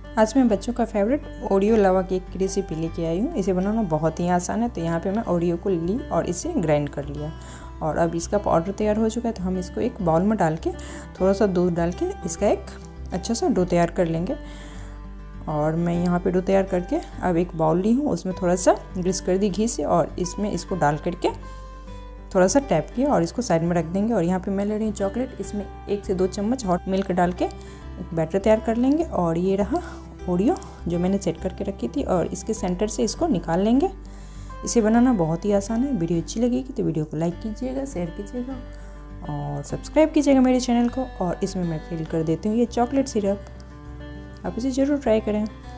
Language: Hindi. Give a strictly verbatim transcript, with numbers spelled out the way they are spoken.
आज मैं बच्चों का फेवरेट ओरियो लावा केक की रेसिपी लेके आई हूँ। इसे बनाना बहुत ही आसान है। तो यहाँ पे मैं ओरियो को ली और इसे ग्राइंड कर लिया और अब इसका पाउडर तैयार हो चुका है। तो हम इसको एक बाउल में डाल के थोड़ा सा दूध डाल के इसका एक अच्छा सा डो तैयार कर लेंगे। और मैं यहाँ पे डो तैयार करके अब एक बाउल ली हूँ, उसमें थोड़ा सा ग्रीस कर दी घी से और इसमें इसको डाल करके थोड़ा सा टैप किया और इसको साइड में रख देंगे। और यहाँ पे मैं ले रही हूँ चॉकलेट, इसमें एक से दो चम्मच हॉट मिल्क डाल के एक बैटर तैयार कर लेंगे। और ये रहा ओरियो जो मैंने सेट करके रखी थी और इसके सेंटर से इसको निकाल लेंगे। इसे बनाना बहुत ही आसान है। वीडियो अच्छी लगेगी तो वीडियो को लाइक कीजिएगा, शेयर कीजिएगा और सब्सक्राइब कीजिएगा मेरे चैनल को। और इसमें मैं फिल कर देती हूँ ये चॉकलेट सिरप, आप इसे ज़रूर ट्राई करें।